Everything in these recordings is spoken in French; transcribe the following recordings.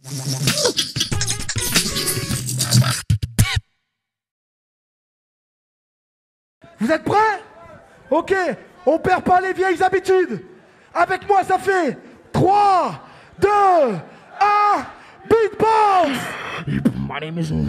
Vous êtes prêts? Ok, on perd pas les vieilles habitudes. Avec moi, ça fait 3, 2, 1, beatbox! My name is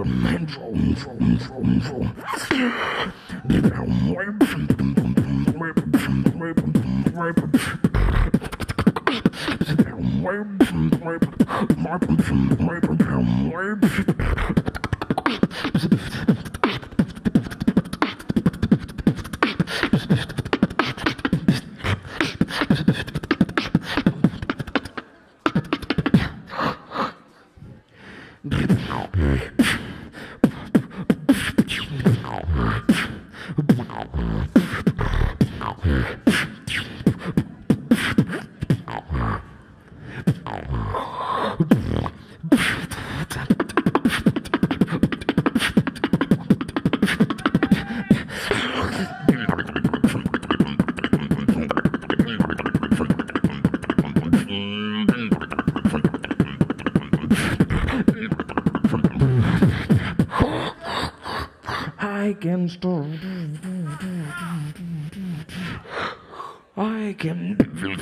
I can stop. I can.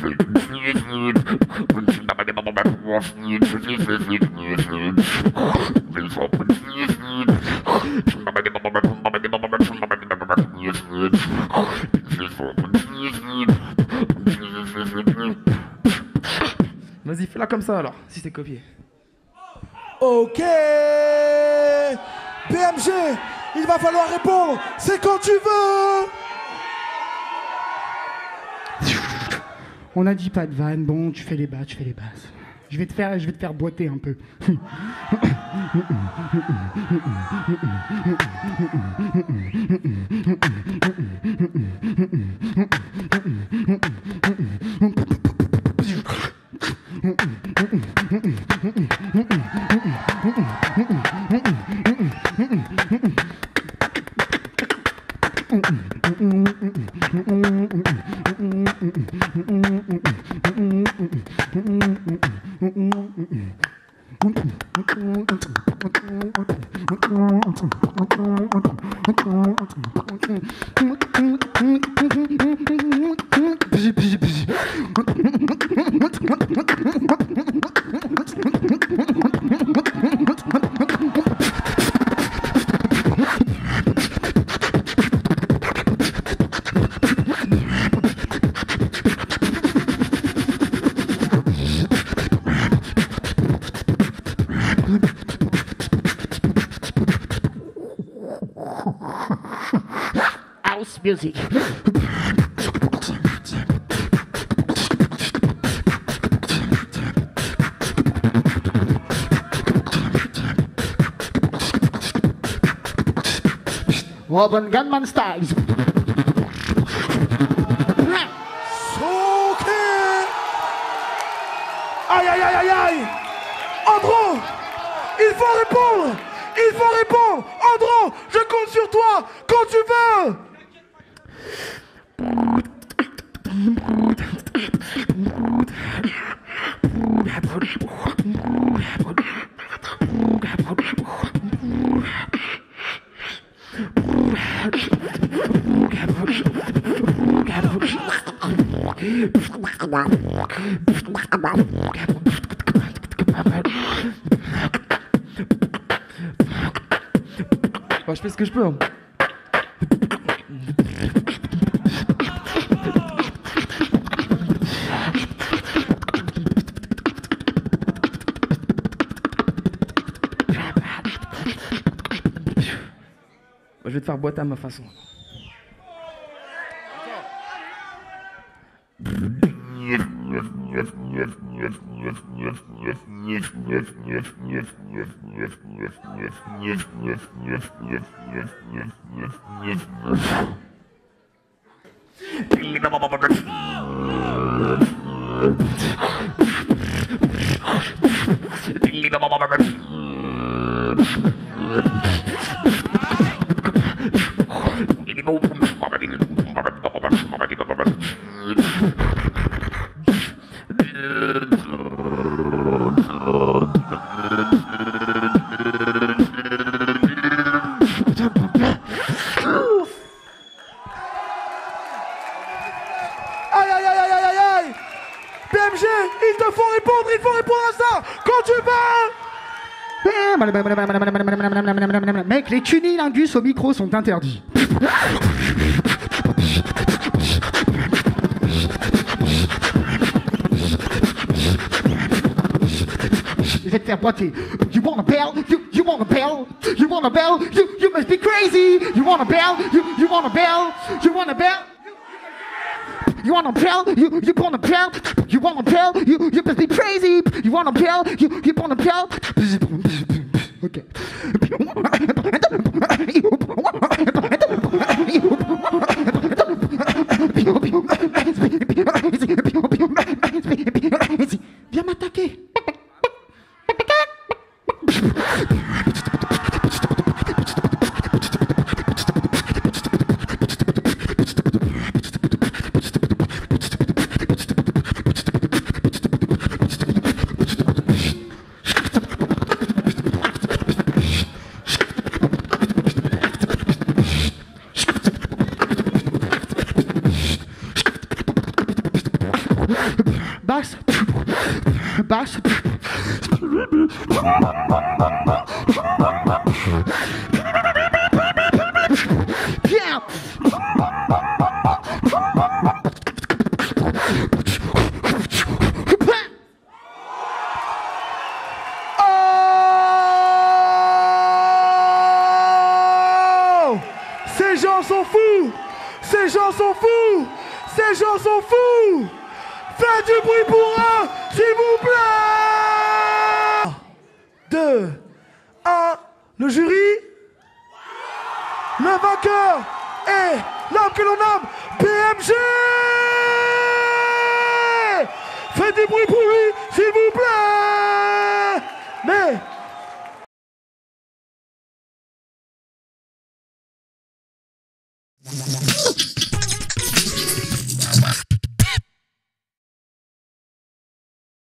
Vas-y, fais-la comme ça alors, si c'est copié. Ok, PMG, il va falloir répondre. C'est quand tu veux. On a dit pas de vanne, bon, tu fais les basses, tu fais les basses. Je vais te faire boiter un peu. House music. Robin Gunman style. Ok. Aïe, aïe, aïe, aïe, aïe. Andro, il faut répondre. Il faut répondre. Andro, je compte sur toi quand tu veux. Bah, je fais ce que je peux. Hein. Bah, je vais te faire boiter à ma façon. ça quand tu parles. Mec, les cunilingus au micro sont interdits. Je vais te faire boiter. You want a bell? You want a bell? You want a bell? You must be crazy. You want a bell? You want a bell? You want a bell? You want a bell? You want a bell? You want a bell? You must be crazy. You want a bell? You want a bell? Ok. Viens m'attaquer. Basse. Basse. Bien. Oh! Ces gens sont fous! Ces gens sont fous! Ces gens sont fous! Faites du bruit pour eux, s'il vous plaît! 2, 1, le jury. Le vainqueur est l'homme que l'on nomme BMG! Faites du bruit pour lui, s'il vous plaît! Mais...